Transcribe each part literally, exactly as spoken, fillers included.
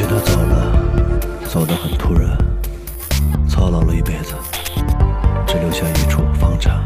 他走了，走得很突然，操劳了一辈子，只留下一处房产。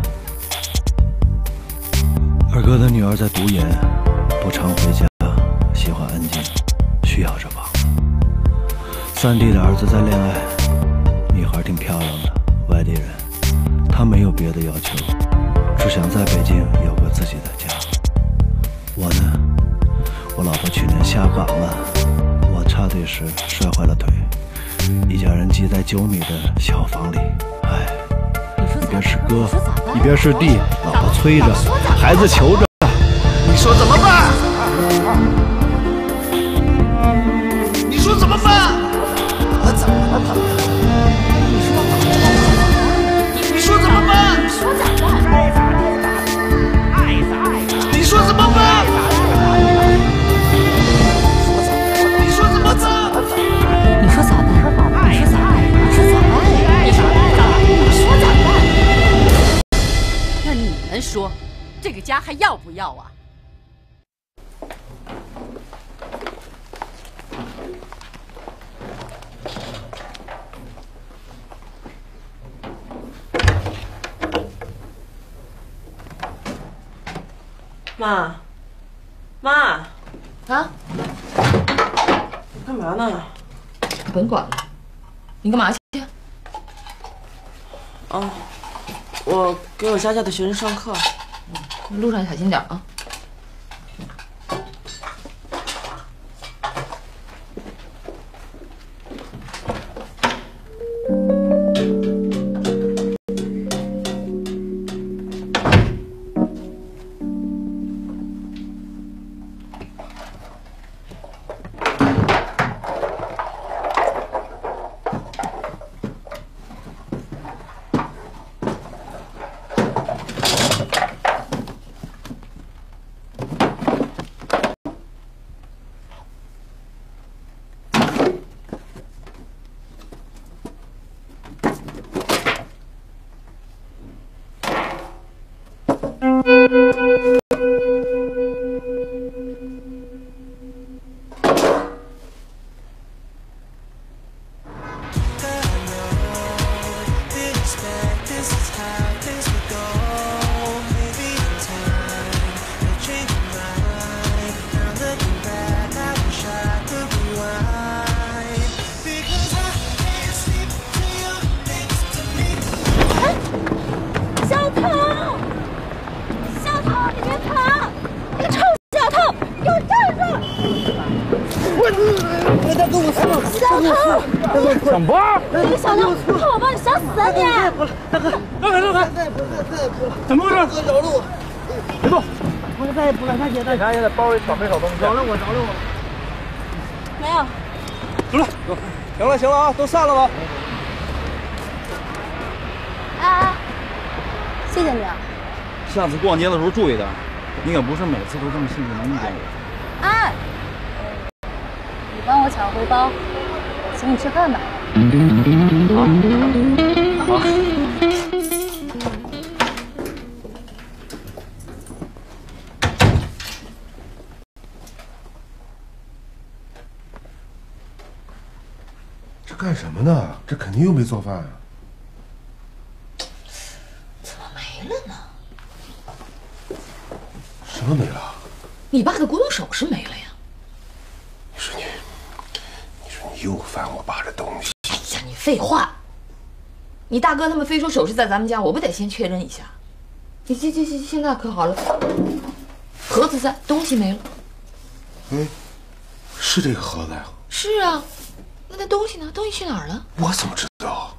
二哥的女儿在读研，不常回家，喜欢安静，需要这房子。三弟的儿子在恋爱，女孩挺漂亮的，外地人，他没有别的要求，只想在北京有个自己的家。我呢，我老婆去年下岗了，我插队时摔坏了腿，一家人挤在九米的小房里，唉，一边是哥，一边是弟，老婆催着，孩子求着， 你说怎么办？你说怎么办？我怎么了，朋友？你说怎么办？你说咋办？爱咋地咋地，爱咋爱咋。你说怎么办？你说怎么办？ 你说咋办？你说咋办？你说咋办？你说咋办？你说咋办？ 那你们说，这个家还要不要啊？ 妈，妈， 啊？ 干嘛呢？ 甭管了，你干嘛去？ 哦，我给我家教的学生上课。 路上小心点啊。 抢包！ 你小子，看我帮你想死啊你！ 大哥，让开让开！再也不了，再也不了！怎么回事？哥饶了我！别动！我再也不敢上街了。检查一下包里少没少东西。饶了我，饶了我！ 没有。 走了，走。行了行了啊，都散了吧。 哎哎，谢谢你啊。 下次逛街的时候注意点，你可不是每次都这么幸运能遇见我。 哎，你帮我抢回包，请你吃饭吧。 好。好。 这干什么呢？这肯定又没做饭啊！ 怎么没了呢？ 什么没了？ 你爸的古董首饰没了呀！ 你说你，你说你又翻我爸的东西！ 哎呀，你废话！你大哥他们非说首饰在咱们家，我不得先确认一下？你这这这现在可好了，盒子在，东西没了。 哎，是这个盒子呀？ 是啊，那那东西呢？东西去哪儿了？ 我怎么知道？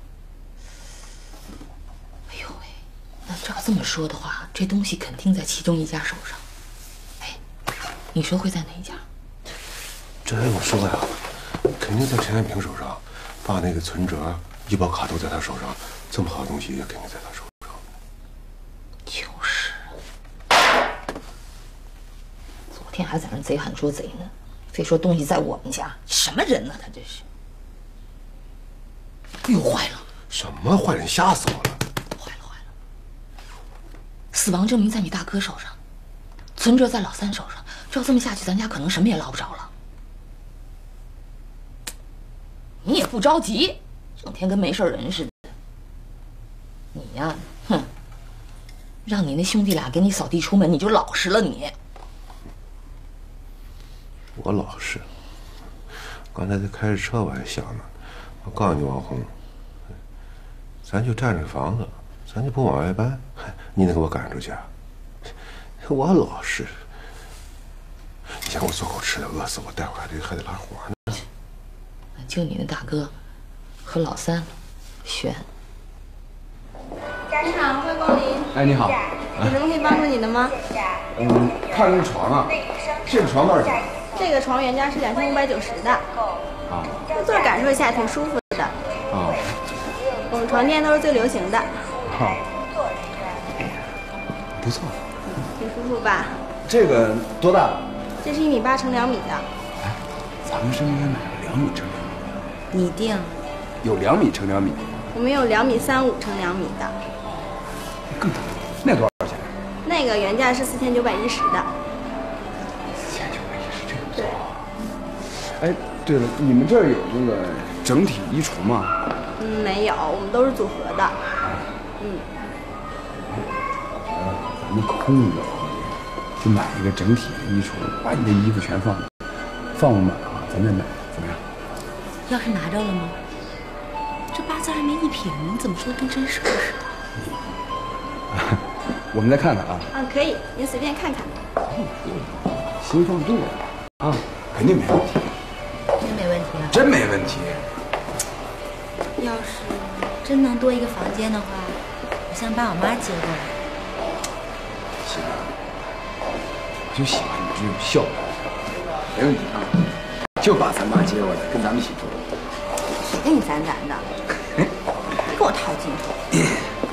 哎呦喂，那照这么说的话，这东西肯定在其中一家手上。哎，你说会在哪一家？ 这我说呀，肯定在陈艳萍手上，爸那个存折、医保卡都在他手上，这么好的东西也肯定在他手上。 就是，昨天还在那贼喊捉贼呢，非说东西在我们家，什么人呢？他这是。又坏了！ 什么坏人？吓死我了！ 坏了坏了！死亡证明在你大哥手上，存折在老三手上，照这么下去，咱家可能什么也捞不着了。 你也不着急，整天跟没事人似的。你呀，哼，让你那兄弟俩给你扫地出门，你就老实了你。 我老实。刚才在开着车我还想呢，我告诉你王红，咱就占着房子，咱就不往外搬，你得给我赶出去啊！我老实。你想我做口吃的，饿死我，待会儿还得还得拉活呢。 就你那大哥和老三了，悬。 家长欢迎光临。 哎，你好， 有什么可以帮助你的吗？ 嗯，看这个床啊，这个床多少钱？ 这个床原价是两千五百九十的。 啊。 这座感受一下，挺舒服的。 啊。 我们床垫都是最流行的。 好。不错。 挺舒服吧？ 这个多大？ 这是一米八乘两米的。 哎，咱们是不是应该买个两米乘两米的？ 你定。 有两米乘两米。 我们有两米三五乘两米的。 更大，那多少钱？ 那个原价是四千九百一十的。 四千九百一十，这个不错。 对。 哎，对了，你们这儿有那个整体衣橱吗？ 嗯，没有，我们都是组合的。嗯。 咱们空着就买一个整体的衣橱，把你的衣服全放，放满了，咱再买，怎么样？ 钥匙拿着了吗？这八字还没一撇，你怎么说的跟真事儿似的？ 我们再看看啊。 啊，可以，您随便看看。 心放对了啊，肯定没问题。 真没问题啊？ 真没问题。 要是真能多一个房间的话，我想把我妈接过来。 行啊，我就喜欢你这种孝顺。没问题啊，就把咱妈接过来，跟咱们一起住。 谁跟你攒攒的？别给我套近乎。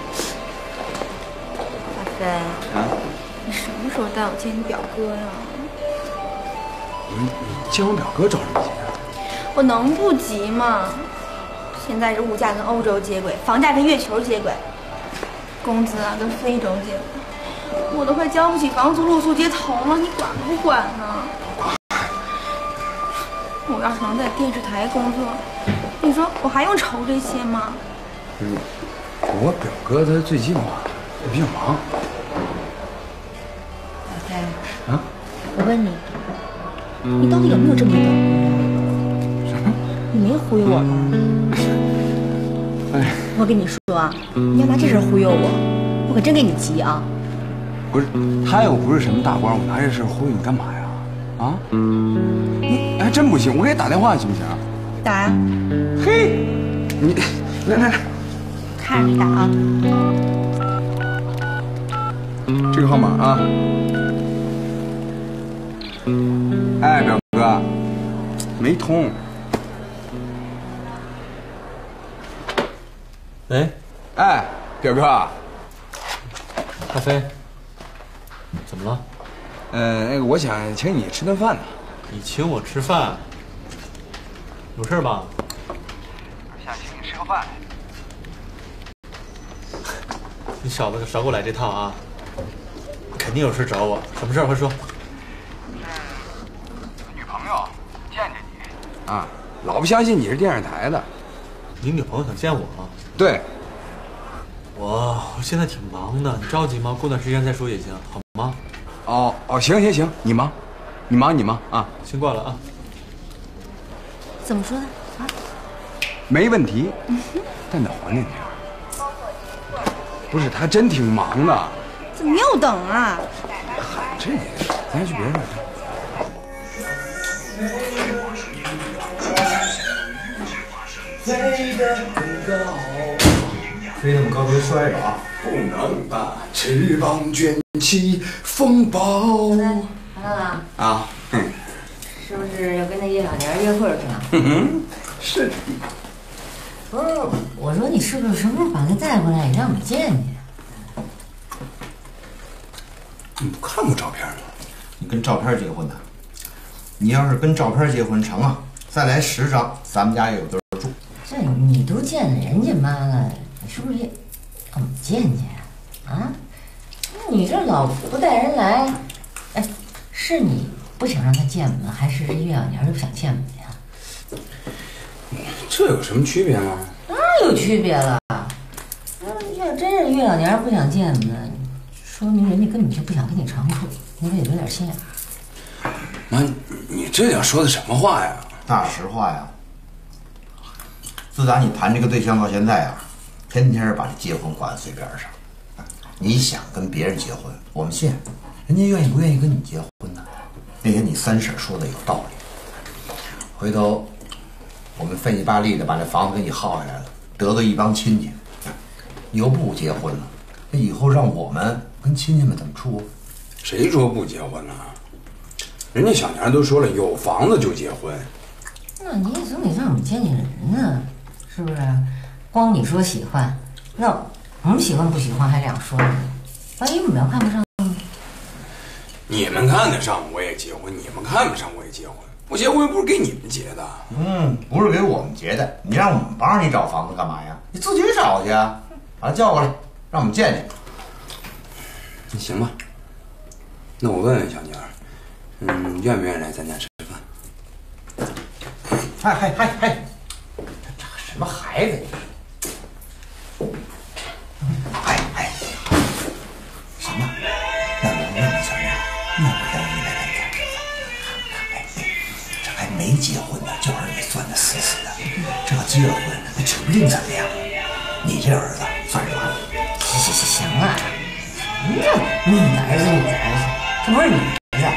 大飞啊， 你什么时候带我见你表哥呀？ 你你见我表哥着什么急啊？ 我能不急吗？现在这物价跟欧洲接轨，房价跟月球接轨，工资啊跟非洲接轨，我都快交不起房租露宿街头了，你管不管呢？我要是能在电视台工作，你说我还用愁这些吗？ 嗯，我表哥他最近吧比较忙。 大飞啊， 我问你，你到底有没有这么一表哥呀？ 什么？ 你没忽悠我吧？ 哎， 我跟你说啊，你要拿这事忽悠我，我可真给你急啊！ 不是，他又不是什么大官，我拿这事忽悠你干嘛呀？啊？你还真不行，我给你打电话行不行？ 打呀！ 嘿，你来来来， 看着你打啊！ 这个号码啊。哎，表哥，没通。 喂， 哎，表哥， 大飞，怎么了？ 呃，那个我想请你吃顿饭呢。 你请我吃饭，有事吧？ 想请你吃个饭。 你少个少给我来这套啊！肯定有事找我，什么事儿快说。 女朋友见见你啊，老不相信你是电视台的。 你女朋友想见我？ 对。 我我现在挺忙的，你着急吗？过段时间再说也行，好吗？ 哦哦，行行行，你忙，你忙你忙啊， 先挂了啊。 怎么说的啊？ 没问题，但得还给你。不是，他真挺忙的。 怎么又等啊？ 嗨，这咱去别人那儿。 飞那么高别摔着啊！ 不能把翅膀卷起风暴。 来了啊，嗯， 是不是要跟那叶小年约会去了？ 嗯哼，是。 不是，我说你是不是什么时候把他带回来，也让我见见？ 你不看过照片吗？ 你跟照片结婚的？你要是跟照片结婚成啊，再来十张，咱们家有地儿住。 这你都见了人家妈了，你是不是也让我见见啊？啊？你这老不带人来，哎，是你不想让他见我们，还是岳小年又不想见我们呀？ 这这有什么区别吗？ 当然有区别了。要真是岳老娘不想见呢，说明人家根本就不想跟你长处，你得留点心眼。 妈，你这叫说的什么话呀？ 大实话呀。自打你谈这个对象到现在啊，天天把这结婚挂在嘴边上。你想跟别人结婚，我们信，人家愿意不愿意跟你结婚呢？那天你三婶说的有道理，回头我们费劲巴力的把这房子给你耗下来了，得罪一帮亲戚，你又不结婚了，那以后让我们跟亲戚们怎么处？ 谁说不结婚了？人家小娘都说了，有房子就结婚。 那你也总得让我们见见人呢，是不是？光你说喜欢，那我们喜欢不喜欢还两说呢。万一我们要看不上呢？ 你们看得上我也结婚，你们看不上我也结婚。我结婚又不是给你们结的。 嗯，不是给我们结的，你让我们帮着你找房子干嘛呀？你自己找去啊！把他叫过来，让我们见见。 那行吧，那我问问小妮儿，嗯，愿不愿意来咱家吃饭？ 嗨嗨嗨嗨，这这什么孩子？哎哎，行了，那我问问小妮儿，愿不愿意来咱家吃饭？哎，这还没结婚呢，就儿女攥得死死的，这要结了婚，那指不定怎么样。你这儿子算什么？ 行行行了，你这你的儿子你的儿子，这不是你儿子。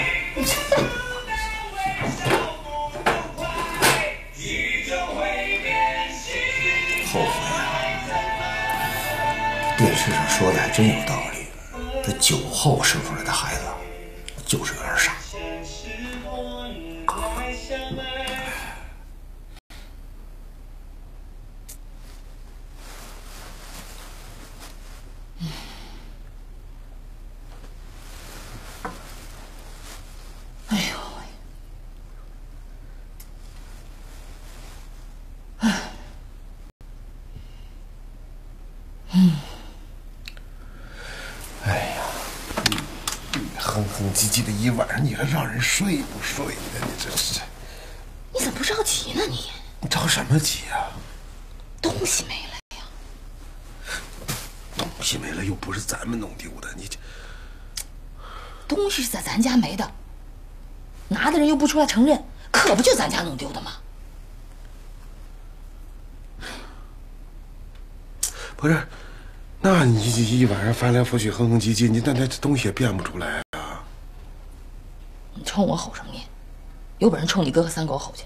后悔啊！电视上说的还真有道理，这酒后生出来的孩子就是有点傻。 哎呦！哎，嗯， 哎呀，哼哼唧唧的一晚上，你还让人睡不睡呢？你这是…… 你怎么不着急呢？你你着什么急啊？ 东西没了呀！ 东西没了又不是咱们弄丢的，你这东西是在咱家没的，拿的人又不出来承认，可不就咱家弄丢的吗？ 不是，那你一一晚上翻来覆去哼哼唧唧，你那那东西也变不出来啊！ 你冲我吼什么你？有本事冲你哥和三狗吼去！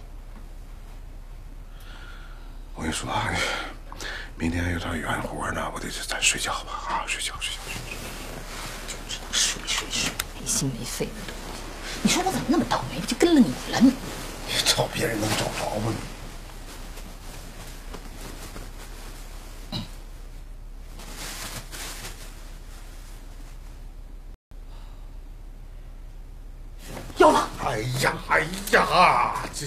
我跟你说啊，明天还有场圆活呢，我得咱睡觉吧啊，睡觉睡觉睡觉。 就知道睡睡睡，没心没肺的东西！你说我怎么那么倒霉，就跟了你了？你找别人能找着吗？ 有了！ 哎呀哎呀，这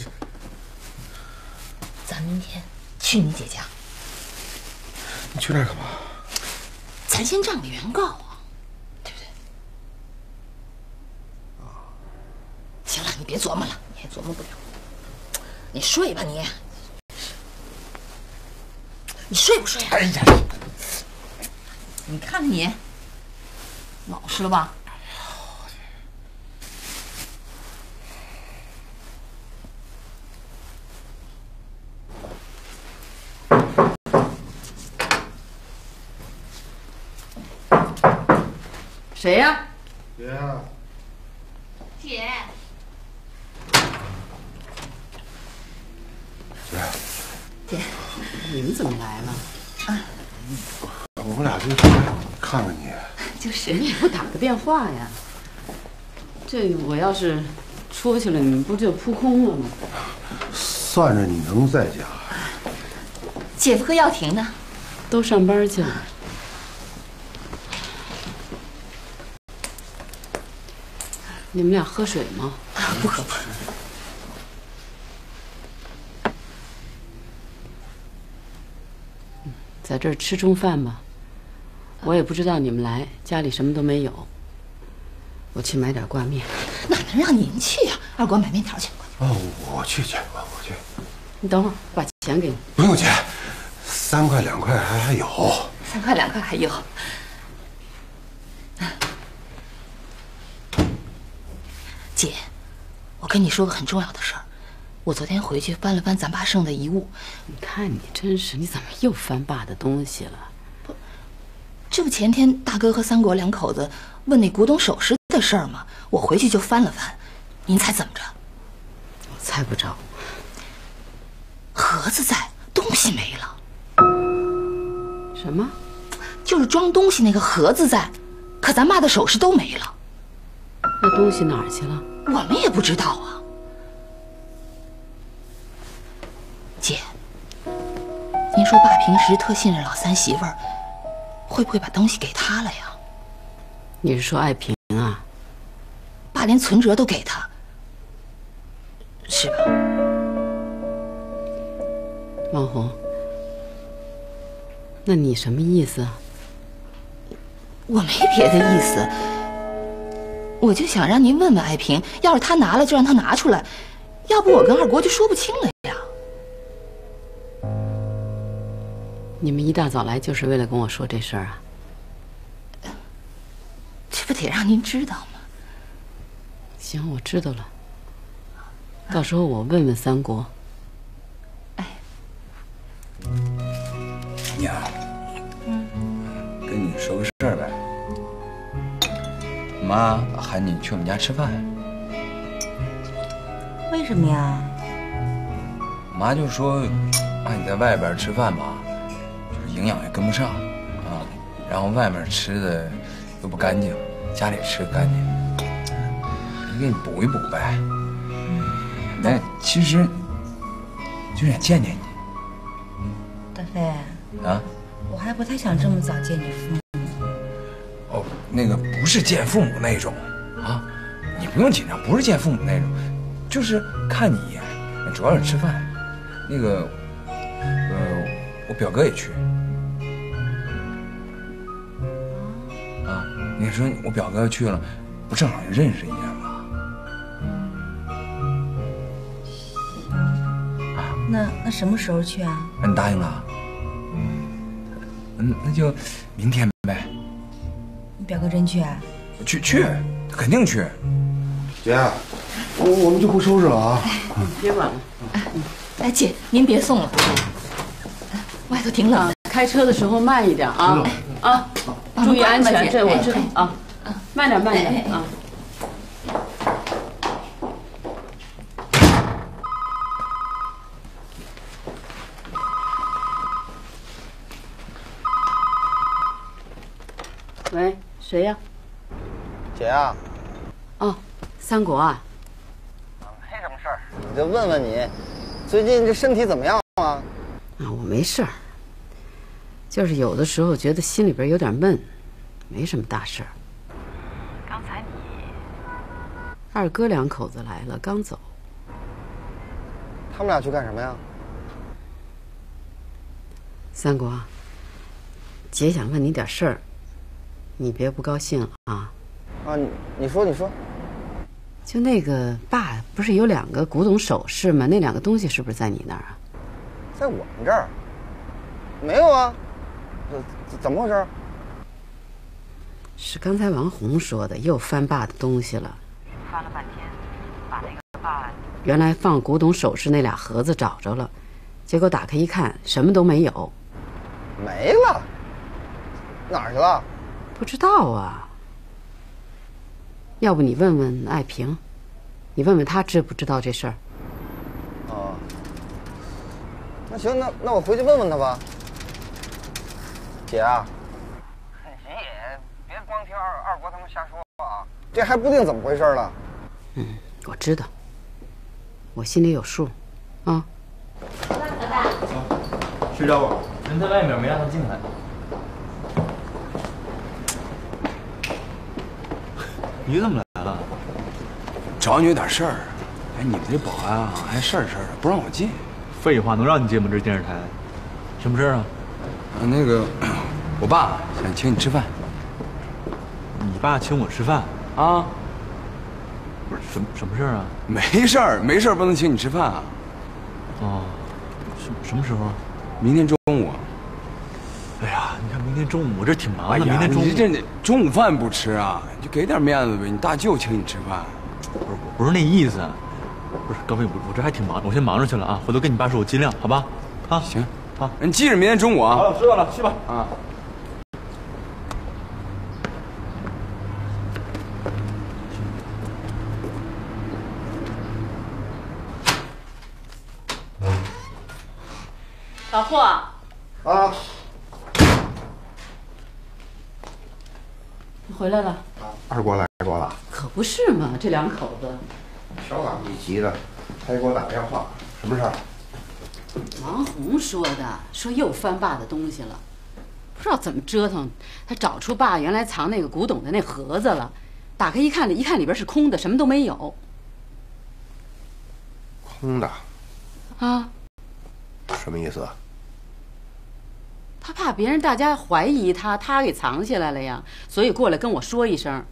咱明天去你姐家。 你去那儿干嘛？ 咱先账个原告啊，对不对？行了，你别琢磨了，你也琢磨不了。你睡吧你，你睡不睡？ 哎呀， 你看看你，老实了吧？谁呀？ 姐。 姐。 姐。 姐，你们怎么来了？啊， 我们俩就出来看看你。 就是你不打个电话呀？这我要是出去了，你们不就扑空了吗？ 算着你能在家。 姐夫和耀婷呢？ 都上班去了。你们俩喝水吗？ 不喝不喝。 在这儿吃中饭吧。我也不知道你们来，家里什么都没有。我去买点挂面。 哪能让您去呀？二管买面条去。 哦，我去去，我去。 你等会儿，把钱给你。 不用姐，三块两块还还有。 三块两块还有。姐，我跟你说个很重要的事儿。我昨天回去翻了翻咱爸剩的遗物， 你看你真是，你怎么又翻爸的东西了？ 不，这不前天大哥和三国两口子问那古董首饰的事儿吗？我回去就翻了翻，您猜怎么着？ 我猜不着。 盒子在，东西没了。 什么？ 就是装东西那个盒子在，可咱爸的首饰都没了。 那东西哪儿去了？ 我们也不知道啊。姐，您说爸平时特信任老三媳妇儿，会不会把东西给他了呀？ 你是说爱萍啊？ 爸连存折都给他，是吧？ 王红，那你什么意思啊？ 我没别的意思，我就想让您问问爱萍，要是他拿了就让他拿出来，要不我跟二国就说不清了呀。 你们一大早来就是为了跟我说这事儿啊？ 这不得让您知道吗？ 行，我知道了。到时候我问问三国。 哎， 娘，嗯，跟你说个事儿呗。妈喊你去我们家吃饭。 为什么呀？ 妈就说，啊，你在外边吃饭吧，就是营养也跟不上啊，然后外面吃的又不干净，家里吃的干净，给你补一补呗。那其实就想见见你。 大飞啊， 我还不太想这么早见你父母。 哦，那个不是见父母那种啊，你不用紧张，不是见父母那种，就是看你一眼，主要是吃饭。那个，呃，我表哥也去。啊，你说我表哥去了，不正好认识一眼吗？ 啊，那那什么时候去啊？ 你答应了？嗯，那就明天呗。 你表哥真去啊？ 去去，肯定去。 姐，我我们就不收拾了啊！ 别管了。 哎，姐，您别送了，外头挺冷的。 开车的时候慢一点啊啊，注意安全，这我知道啊。慢点，慢点啊。喂，谁呀？ 姐啊。 哦，三国啊。 没什么事儿，我就问问你，最近这身体怎么样啊？ 啊，我没事儿，就是有的时候觉得心里边有点闷，没什么大事儿。刚才你二哥两口子来了，刚走。 他们俩去干什么呀？ 三国，姐想问你点事儿，你别不高兴啊。 啊，你你说你说。 就那个爸不是有两个古董首饰吗？那两个东西是不是在你那儿啊？ 在我们这儿？没有啊，怎怎么回事？ 是刚才王红说的，又翻爸的东西了。 翻了半天，把那个爸原来放古董首饰那俩盒子找着了，结果打开一看，什么都没有。 没了？哪儿去了？ 不知道啊。要不你问问爱萍，你问问她知不知道这事儿。 哦，那行，那那我回去问问她吧。姐啊，你也别光听二二国他们瞎说啊，这还不定怎么回事了。 嗯，我知道，我心里有数，啊。 老大， 去找我，人在外面，没让他进来。你怎么来了？ 找你有点事儿。哎，你们这保安啊，还事儿事儿的，不让我进。 废话，能让你进吗？这电视台，什么事儿啊？ 啊，那个，我爸想请你吃饭。 你爸请我吃饭啊？ 不是什么什么事儿啊？ 没事儿，没事儿，不能请你吃饭啊。 哦， 什什么时候？ 明天中午。 哎呀，你看明天中午我这挺忙的， 哎呀明天中午你这中午饭不吃啊？你就给点面子呗，你大舅请你吃饭。 不是，不是那意思。不是，高飞，我我这还挺忙，我先忙着去了啊。回头跟你爸说，我尽量，好吧？啊， 行， 好， 你记着明天中午啊。 好了，知道了，去吧。 啊。 老霍。 啊。 你回来了。 二锅来过了。 可不是嘛，这两口子。 小党一急的，他给我打电话，什么事儿？ 王红说的，说又翻爸的东西了，不知道怎么折腾，他找出爸原来藏那个古董的那盒子了，打开一看，一看里边是空的，什么都没有。 空的。 啊。 什么意思？ 他怕别人大家怀疑他，他给藏起来了呀，所以过来跟我说一声。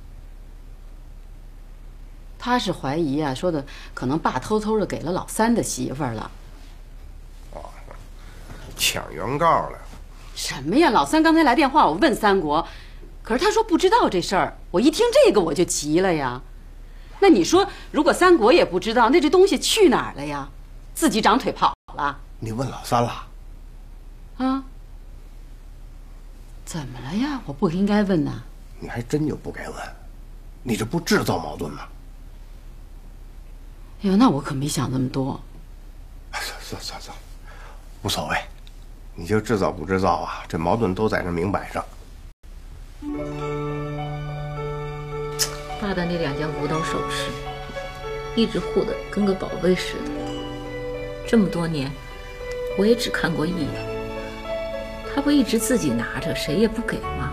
他是怀疑啊，说的可能爸偷偷的给了老三的媳妇儿了。 哦，抢原告了。 什么呀？老三刚才来电话，我问三国，可是他说不知道这事儿。我一听这个我就急了呀。那你说，如果三国也不知道，那这东西去哪儿了呀？自己长腿跑了？ 你问老三了？ 啊？怎么了呀？我不应该问呐。 你还真就不该问，你这不制造矛盾吗？ 哎呦，那我可没想这么多。 算算算，无所谓，你就制造不制造啊？这矛盾都在这明摆上。 爸的那两件古董首饰，一直护得跟个宝贝似的。这么多年，我也只看过一眼。他不一直自己拿着，谁也不给吗？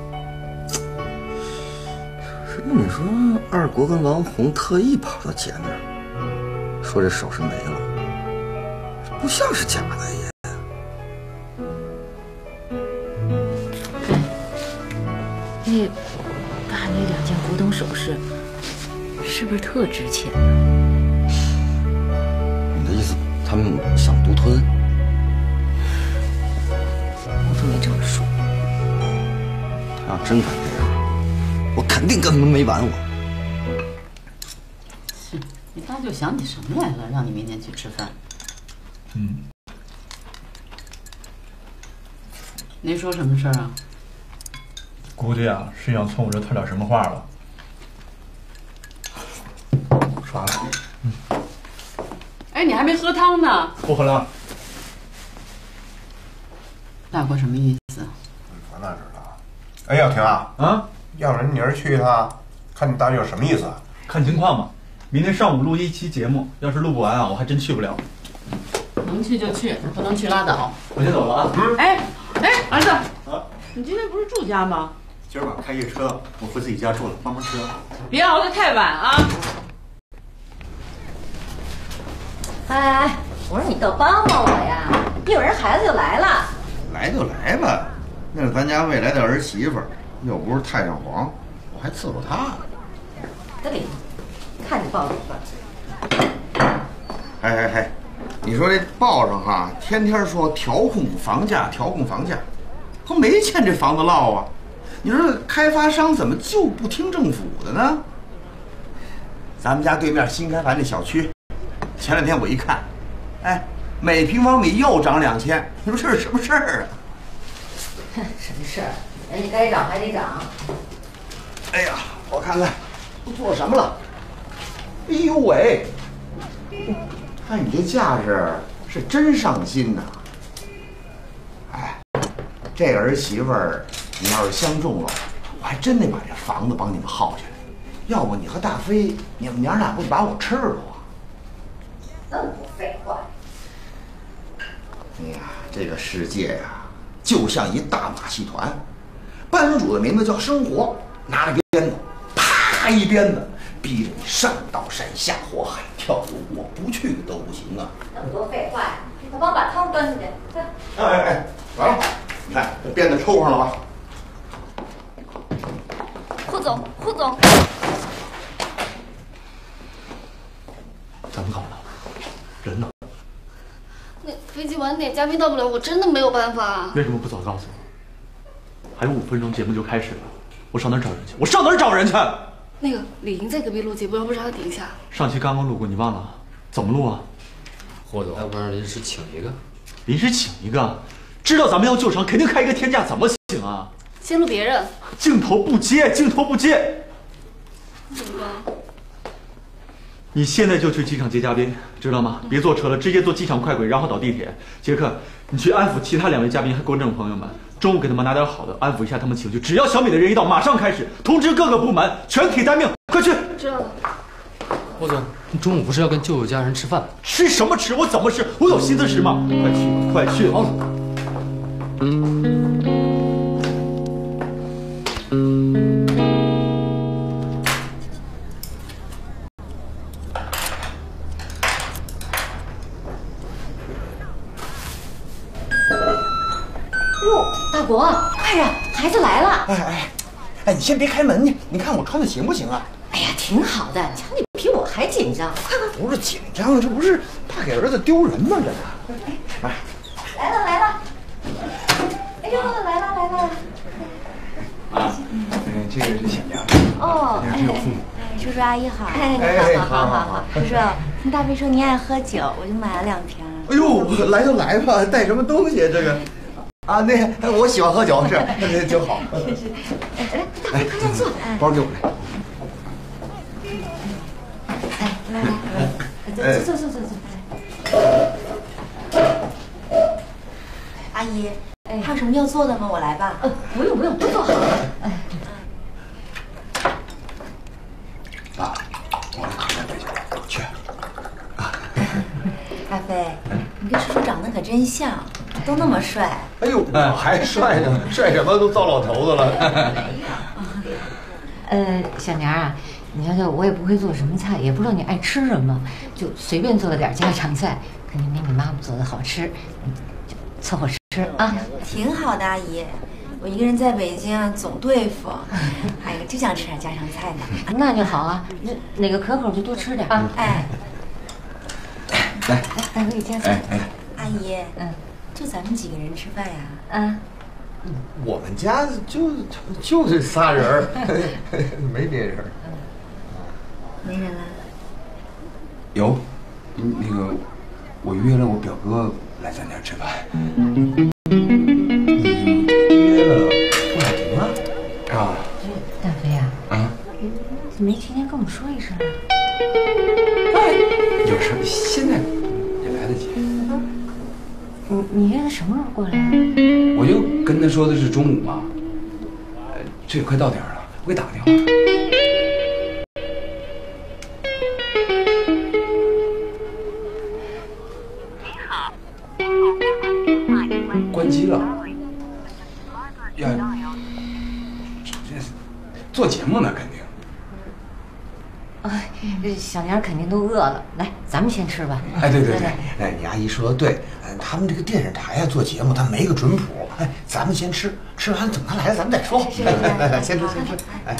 那你说二国跟王红特意跑到姐那儿，说这首饰没了，不像是假的也。 那爸那两件古董首饰，是不是特值钱呢？ 你的意思，他们想独吞？ 我可没这么说。 他要真敢这样，我肯定跟他们没完。我。 你爸就想起什么来了，让你明天去吃饭。 嗯。 您说什么事儿啊？ 估计啊是想从我这套点什么话了。 刷了。 嗯。 哎，你还没喝汤呢。 不喝了。 大哥什么意思？ 我哪知道？哎，耀廷啊， 啊， 要不然你儿去一趟，看你大舅什么意思？ 看情况吧。明天上午录一期节目，要是录不完啊，我还真去不了。 能去就去，不能去拉倒。 我先走了啊。 嗯。哎哎，儿子， 啊， 你今天不是住家吗？ 今儿晚开夜车，我回自己家住了，帮忙吃。 别熬得太晚啊！ 哎哎，我说你倒帮帮我呀！一会儿人孩子就来了。 来就来吧，那是咱家未来的儿媳妇儿，又不是太上皇，我还伺候她呢。 对，看你报纸吧。 哎哎哎，你说这报上哈，天天说调控房价，调控房价，可没见这房子落啊。你说这开发商怎么就不听政府的呢？咱们家对面新开完那小区，前两天我一看，哎，每平方米又涨两千，你说这是什么事儿啊？ 哼，什么事儿？人家该涨还得涨。 哎呀，我看看都做什么了？哎呦喂，看你这架势是真上心呐！哎，这儿媳妇儿，你要是相中了，我还真得把这房子帮你们耗下来。要不你和大飞，你们娘俩不得把我吃了啊？ 那么多废话。 哎呀，这个世界呀、啊，就像一大马戏团，班主的名字叫生活，拿着鞭子，啪一鞭子，逼着你上刀山下火海，跳入我不去都不行啊！ 那么多废话呀！快帮我把汤端进去。快！ 哎哎哎，完了，你看这鞭子抽上了吧？ 胡总，胡总， 怎么搞的？人呢？ 那飞机息晚点，嘉宾到不了，我真的没有办法。 为什么不早告诉我？还有五分钟，节目就开始了，我上哪儿找人去？我上哪儿找人去？ 那个李莹在隔壁录节目，要不让她顶一下。 上期刚刚录过，你忘了？怎么录啊？ 霍总，要不然临时请一个。 临时请一个，知道咱们要救场，肯定开一个天价，怎么请啊？ 先录别人。 镜头不接，镜头不接。 怎么办？ 你现在就去机场接嘉宾，知道吗？别坐车了，直接坐机场快轨，然后倒地铁。杰克，你去安抚其他两位嘉宾和观众朋友们，中午给他们拿点好的，安抚一下他们情绪。只要小米的人一到，马上开始通知各个部门，全体待命，快去！ 知道了。 霍总，你中午不是要跟舅舅家人吃饭？ 吃什么吃？我怎么吃？我有心思吃吗？快去，快去！ 好。 大国，快点，孩子来了！ 哎哎，哎，你先别开门，你你看我穿的行不行啊？ 哎呀，挺好的，瞧你比我还紧张，快快！ 不是紧张，这不是怕给儿子丢人吗？这个，哎， 来了来了！哎呦，来了来了！ 啊，嗯，这个是小娘。 哦， 这是我父母。 哎，叔叔阿姨好。 哎， 好好好好。叔叔，听大飞说您爱喝酒，我就买了两瓶。 哎呦，来就来吧，带什么东西这个？啊，那我喜欢喝酒，是那就好。 是是，来，大飞快点坐， 包给我来。 哎，来来来，坐坐坐坐坐。 阿姨，还有什么要做的吗？我来吧。 呃，不用不用，都做好了。哎。 爸，我来考验杯酒，去。 大飞，你跟叔叔长得可真像，都那么帅。 哎呦，还帅呢，帅什么？都糟老头子了。 呃，小娘啊，你瞧瞧，我也不会做什么菜，也不知道你爱吃什么，就随便做了点家常菜，肯定没你妈妈做的好吃，就凑合吃啊。 挺好的，阿姨。我一个人在北京总对付，哎呀，就想吃点家常菜呢。 那就好啊，那哪个可口就多吃点啊。 哎， 来， 来，来，我给夹菜。 哎， 阿姨， 嗯， 就咱们几个人吃饭呀？ 啊。 我们家就就这仨人儿，没别人。 没人了？ 有，那个我约了我表哥来咱家吃饭。 你约了顾海婷了？ 啊。 大飞啊。 啊。 怎么没提前跟我们说一声啊？ 有事，现在也来得及。 你你约他什么时候过来啊？ 我就跟他说的是中午嘛，呃，这也快到点了，我给打个电话。关机了。呀，这做节目呢，肯定。 哎，小娘肯定都饿了，来，咱们先吃吧。 哎，对对对，哎，你阿姨说的对，他们这个电视台啊做节目，他没个准谱，哎，咱们先吃，吃完等他来了咱们再说。来来来，先吃先吃，哎，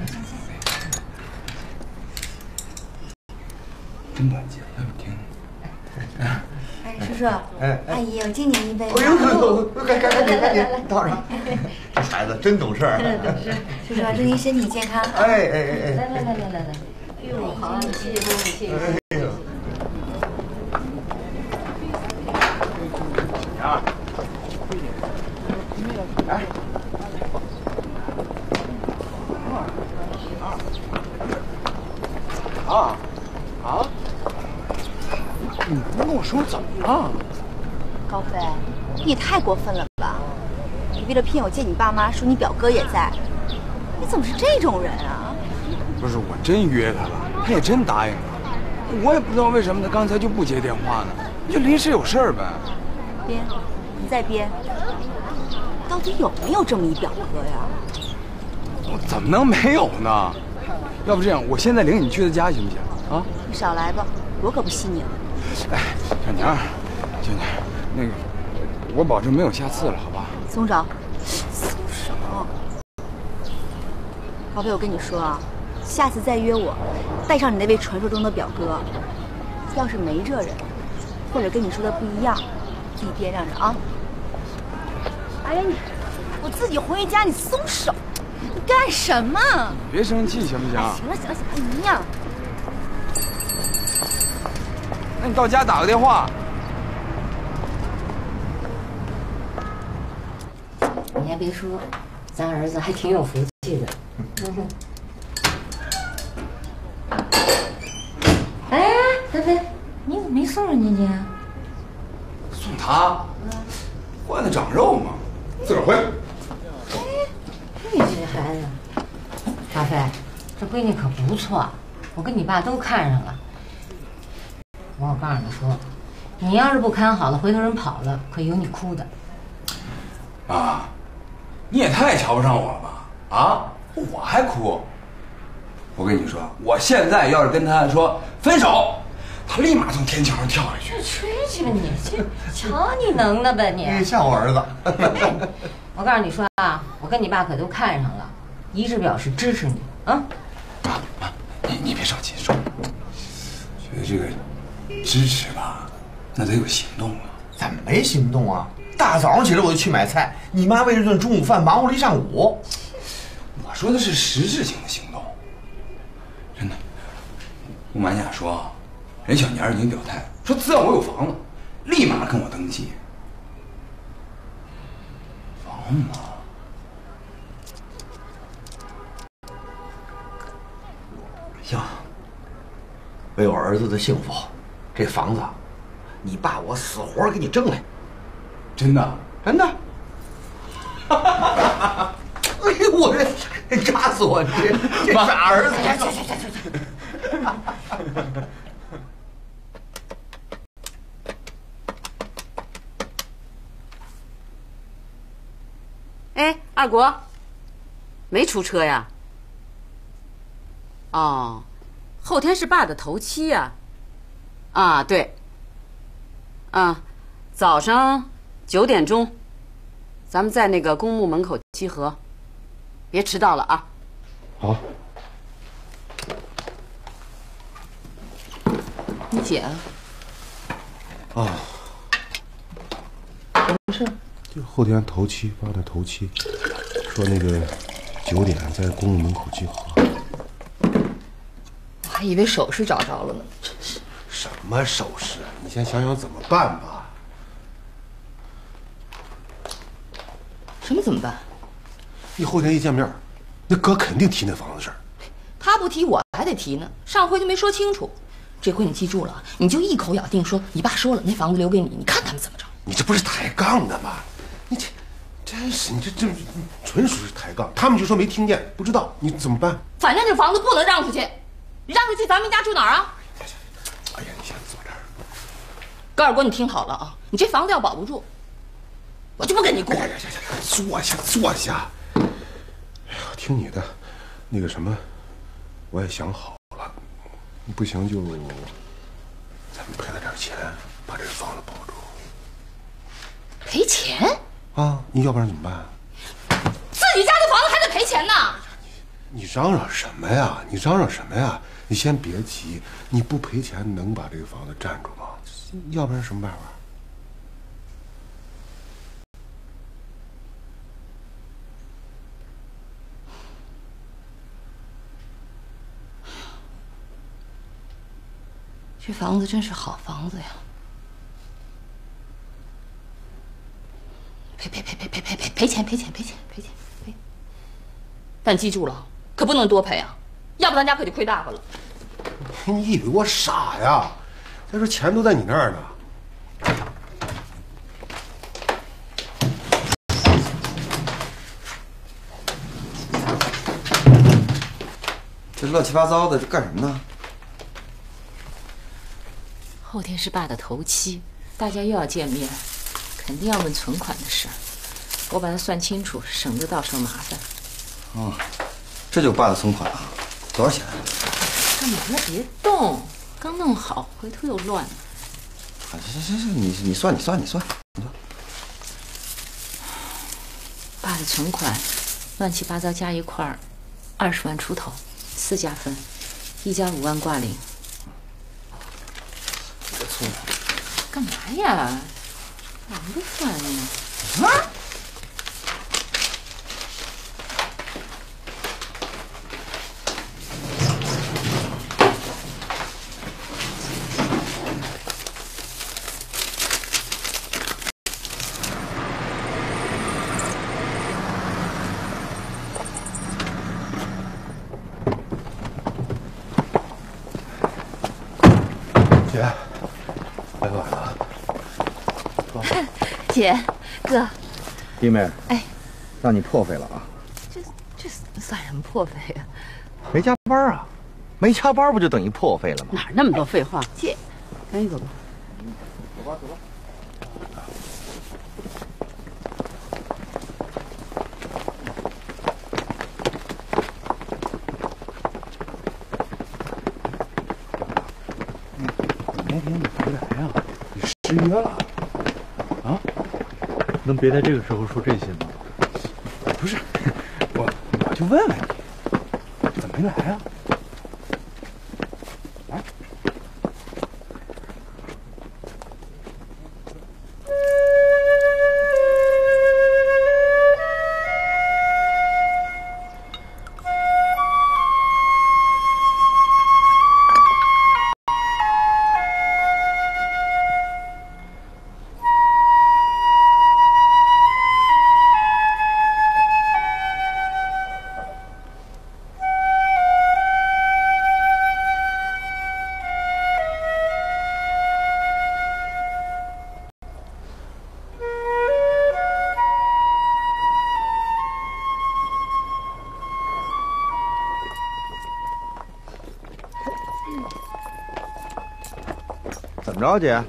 真短见，要不听？ 哎，叔叔，哎，阿姨，我敬您一杯。 哎呦呦呦，赶赶赶紧赶紧倒上。这孩子真懂事儿。 懂事。叔叔，祝您身体健康。 哎哎哎哎。 来来来来来来。哎呦，好，谢谢谢谢谢谢。 哎呦。啊。哎。啊啊！你不跟我说怎么了？ 高飞，你也太过分了吧！你为了骗我见你爸妈，说你表哥也在，你怎么是这种人啊？ 不是，我真约他了，他也真答应了。我也不知道为什么他刚才就不接电话呢，就临时有事儿呗。 编，你再编，到底有没有这么一表哥呀？ 我怎么能没有呢？要不这样，我现在领你去他家行不行？啊？ 你少来吧，我可不信你了。 哎，小娘，小娘，那个，我保证没有下次了，好吧？ 松手，松手。高飞，我跟你说啊，下次再约我，带上你那位传说中的表哥。要是没这人，或者跟你说的不一样， 自己掂量着啊。哎呀，你，我自己回家，你松手！你干什么？ 你别生气行不行？ 哎、行了行了行了，你呀。 那你到家打个电话。 你还别说，咱儿子还挺有福气的。嗯哼。哎，菲菲，你怎么没送人家去啊？ 送他？换的长肉嘛，自个儿回。 哎，你这孩子，大飞，这闺女可不错，我跟你爸都看上了。我告诉你说，你要是不看好了，回头人跑了，可有你哭的。 啊，你也太瞧不上我了吧？啊，我还哭？我跟你说，我现在要是跟他说分手，他立马从天桥上跳下去。 这吹去吧你！这瞧你能的吧你！ 你像我儿子。 我告诉你说啊，我跟你爸可都看上了，一致表示支持你啊！ 妈妈，你你别着急说，觉得这个支持吧，那得有行动啊。 怎么没行动啊？大早上起来我就去买菜，你妈为这顿中午饭忙活了一上午。 我说的是实质性的行动，真的。不瞒你说，人小年儿已经表态说，只要我有房子，立马跟我登记。房子？ 行，为我儿子的幸福，这房子，你爸我死活给你争来。 真的？ 真的？哎呦，我这扎死我！这这傻儿子！ 去去去去去！ 哎，二国，没出车呀？哦，后天是爸的头七呀。啊，对。啊，早上九点钟，咱们在那个公墓门口集合，别迟到了啊。 好。 你姐啊？ 啊。 怎么回事？ 就后天头七，爸的头七，说那个九点在公墓门口集合。 我还以为首饰找着了呢，真是。 什么首饰？你先想想怎么办吧。 什么怎么办？ 你后天一见面，那哥肯定提那房子事儿。 他不提，我还得提呢。上回就没说清楚，这回你记住了，你就一口咬定说你爸说了，那房子留给你，你看他们怎么着？ 你这不是抬杠的吗？你这真是，你这这纯属是抬杠。他们就说没听见，不知道，你怎么办？ 反正这房子不能让出去，你让出去，咱们家住哪儿啊？ 哎呀，你先坐这儿。 高二国，你听好了啊，你这房子要保不住，我就不跟你过。 哎呀呀呀！坐下，坐下。哎呀，听你的，那个什么，我也想好了，不行就咱们赔了点钱，把这个房子保住。 赔钱？ 啊，你要不然怎么办？ 自己家的房子还得赔钱呢？ 你嚷嚷什么呀？你嚷嚷什么呀？你先别急，你不赔钱能把这个房子占住吗？要不然什么办法？ 这房子真是好房子呀！赔赔赔赔赔赔赔赔钱赔钱赔钱赔钱赔！但记住了，可不能多赔啊，要不咱家可就亏大发了。 你以为我傻呀？再说钱都在你那儿呢。 这乱七八糟的，这干什么呢？ 后天是爸的头七，大家又要见面，肯定要问存款的事儿。我把它算清楚，省得到时候麻烦。 哦，这就爸的存款啊？多少钱？ 干嘛呢？别动，刚弄好，回头又乱了。 行行行行，你你算你算你算，你算。 爸的存款，乱七八糟加一块儿，二十万出头，四家分，一家五万挂零。 别凑合。 干嘛呀？ 怎么算呢？ 啊！ 姐，来晚了。 姐，哥， 弟妹， 哎， 让你破费了啊！ 这这算什么破费呀？ 没加班啊？没加班不就等于破费了吗？ 哪那么多废话？ 姐， 赶紧走吧。 走吧，走吧。 明天你回来呀？你失约了啊？能别在这个时候说这些吗？ 不是，我我就问问你，怎么没来啊？来， 怎么着，姐？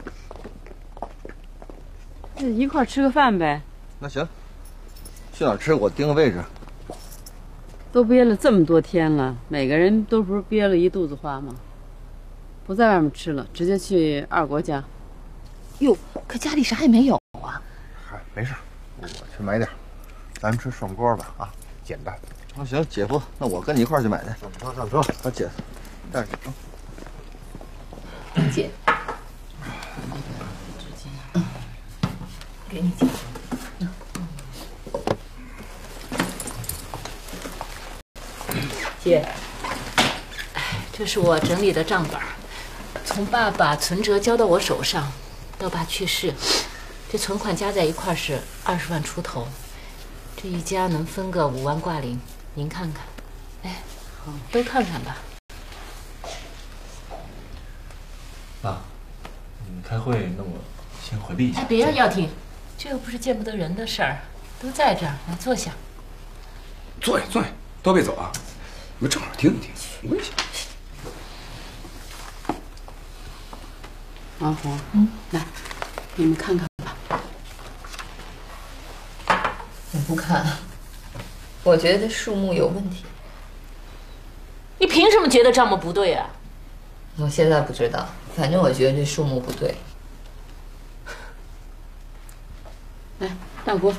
那一块儿吃个饭呗。 那行，去哪儿吃？我定个位置。 都憋了这么多天了，每个人都不是憋了一肚子话吗？不在外面吃了，直接去二国家。 哟，可家里啥也没有啊。 嗨，没事，我去买点。咱们吃涮锅吧，啊，简单。那行，姐夫，那我跟你一块儿去买去。上车，上车。把姐带上啊。 姐，给你姐。姐，哎，这是我整理的账本，从爸爸存折交到我手上，到爸去世，这存款加在一块是二十万出头，这一家能分个五万挂零，您看看，哎，都看看吧。 爸，你们开会，那我先回避一下。 哎，别要听，这又不是见不得人的事儿，都在这儿，来坐下。 坐下，坐下，都别走啊！你们正好听一听，没关系。 王红，嗯，来，你们看看吧。 我不看，我觉得数目有问题。 你凭什么觉得账目不对啊？ 我现在不知道，反正我觉得这数目不对。 来，大锅。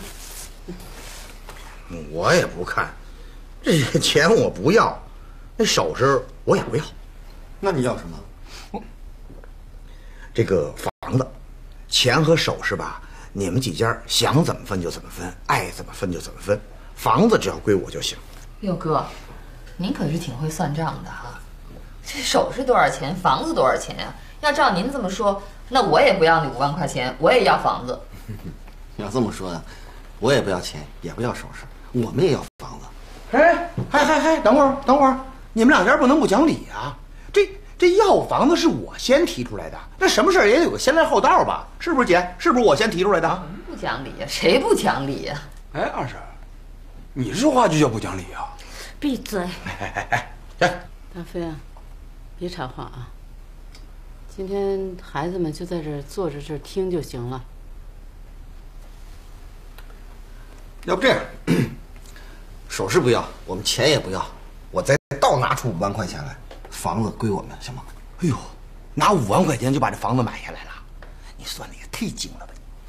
我也不看，这些钱我不要，那首饰我也不要。 那你要什么？ 这个房子，钱和首饰吧，你们几家想怎么分就怎么分，爱怎么分就怎么分，房子只要归我就行。 哟哥，您可是挺会算账的哈。这首饰多少钱，房子多少钱呀？要照您这么说，那我也不要那五万块钱，我也要房子。 要这么说呀，我也不要钱，也不要首饰，我们也要房子。 哎，嗨嗨嗨，等会儿，等会儿，你们两家不能不讲理啊！这这要房子是我先提出来的，那什么事儿也得有个先来后到吧？是不是姐？是不是我先提出来的？ 不讲理呀，谁不讲理呀？ 哎，二婶，你说话就叫不讲理啊？ 闭嘴！ 哎哎哎哎， 大飞啊，别插话啊！今天孩子们就在这儿坐着这儿听就行了。 要不这样，首饰不要，我们钱也不要，我再倒拿出五万块钱来，房子归我们，行吗？ 哎呦，拿五万块钱就把这房子买下来了，你算的也忒精了吧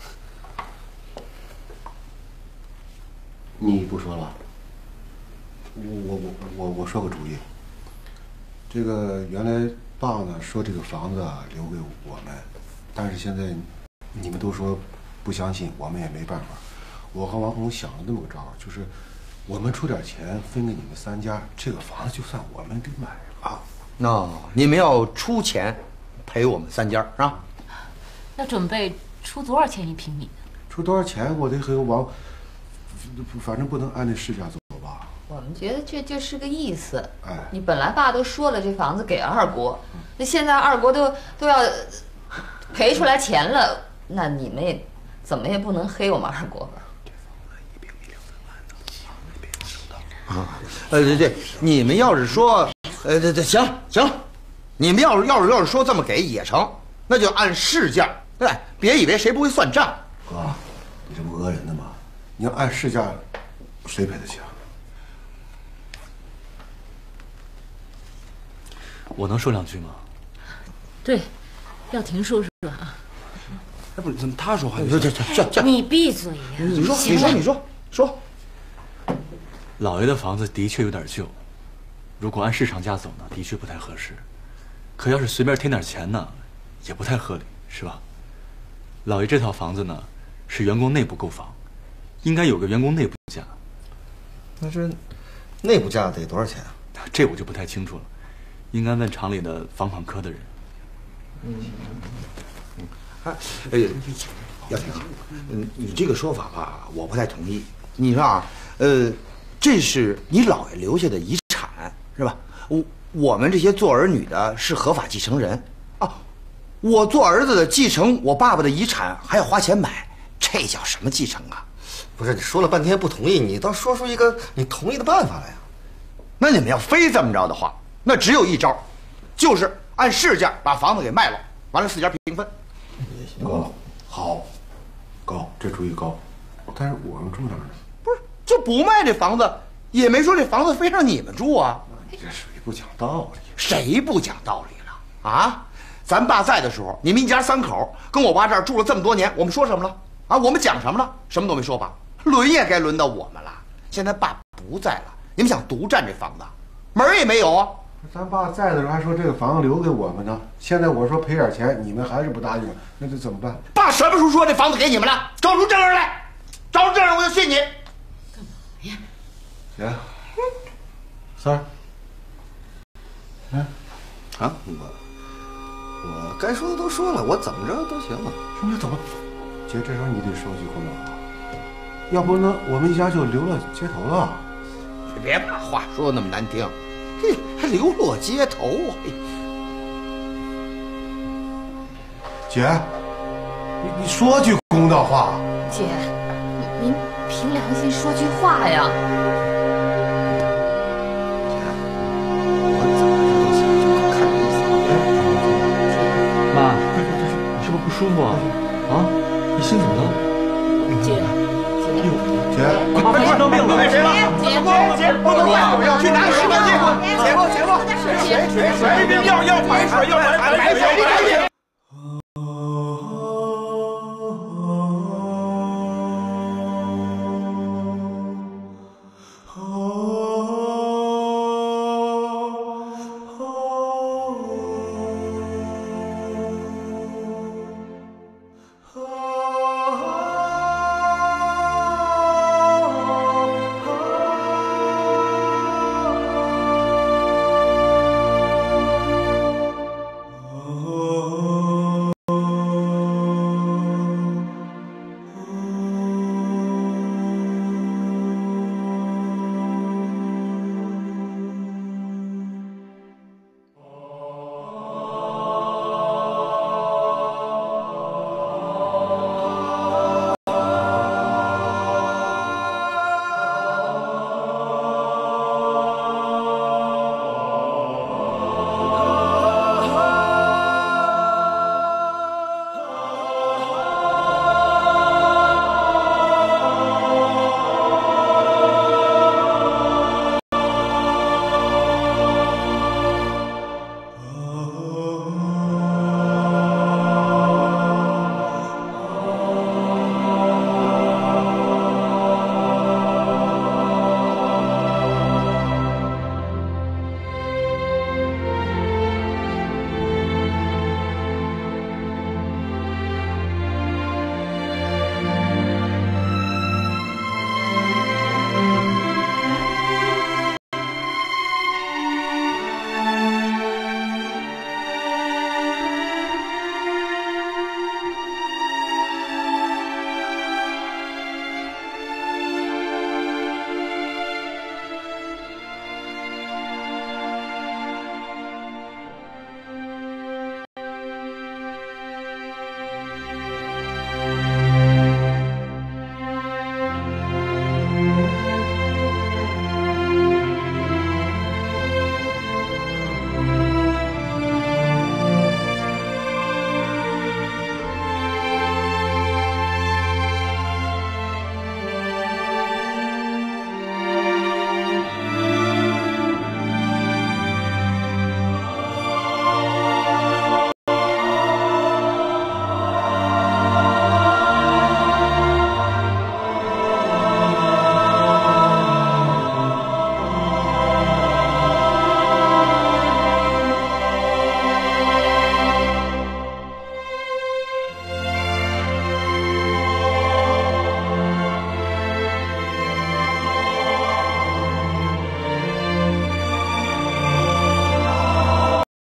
你！你不说了？我我我我说个主意。这个原来爸呢说这个房子啊留给我们，但是现在你们都说不相信我们也没办法。我和王红想了那么个招，就是我们出点钱分给你们三家，这个房子就算我们给买了。 那、no, 你们要出钱赔我们三家是吧？ 那准备出多少钱一平米？ 出多少钱我得和王，反正不能按那市价走吧。 我们觉得这就是个意思。 哎， 你本来爸都说了，这房子给二国，那现在二国都都要赔出来钱了，那你们也怎么也不能黑我们二国吧？ 啊，呃，对对，你们要是说，呃，对对，行行，你们要是要是要是说这么给也成，那就按市价，对，别以为谁不会算账。 哥，你这不讹人的吗？你要按市价，谁赔得起啊？ 我能说两句吗？ 对，要婷说说啊。 哎，不是，怎么他说话？ 这这这这， 你闭嘴呀！ 你说，你说，你说，说。 老爷的房子的确有点旧，如果按市场价走呢，的确不太合适。可要是随便添点钱呢，也不太合理，是吧？老爷这套房子呢，是员工内部购房，应该有个员工内部价。 那这内部价得多少钱啊？ 这我就不太清楚了，应该问厂里的房管科的人。 嗯，哎，哎，姚婷，嗯，你这个说法吧，我不太同意。你说啊，呃。这是你姥爷留下的遗产，是吧？我我们这些做儿女的是合法继承人啊。我做儿子的继承我爸爸的遗产，还要花钱买，这叫什么继承啊？ 不是，你说了半天不同意，你倒说出一个你同意的办法来呀？ 那你们要非这么着的话，那只有一招，就是按市价把房子给卖了，完了四家平分。 哥，好，高，这主意高，但是我们住哪儿呢？ 就不卖这房子，也没说这房子非让你们住啊！ 你这属于不讲道理。 谁不讲道理了啊？咱爸在的时候，你们一家三口跟我爸这儿住了这么多年，我们说什么了啊？我们讲什么了？什么都没说吧？轮也该轮到我们了。现在爸不在了，你们想独占这房子，门儿也没有啊！ 咱爸在的时候还说这个房子留给我们呢，现在我说赔点钱，你们还是不答应，那这怎么办？ 爸什么时候说这房子给你们了？找出证人来，找出证人我就信你。 姐，三儿， 嗯，啊，我我该说的都说了，我怎么着都行了。 说那怎么？姐，这时候你得说句公道话，要不呢我们一家就流落街头了。 别把话说的那么难听，嘿，还流落街头啊！ 姐，你你说句公道话。 姐，您凭良心说句话呀。 妈，你是不是不舒服啊？啊，你心怎么了？ 姐， 哎呦，姐， 妈，快生病了！ 谁了？ 姐， 姐，不能怪我，要去拿石头去。姐夫，姐夫， 水水水，要要白水，要白白水。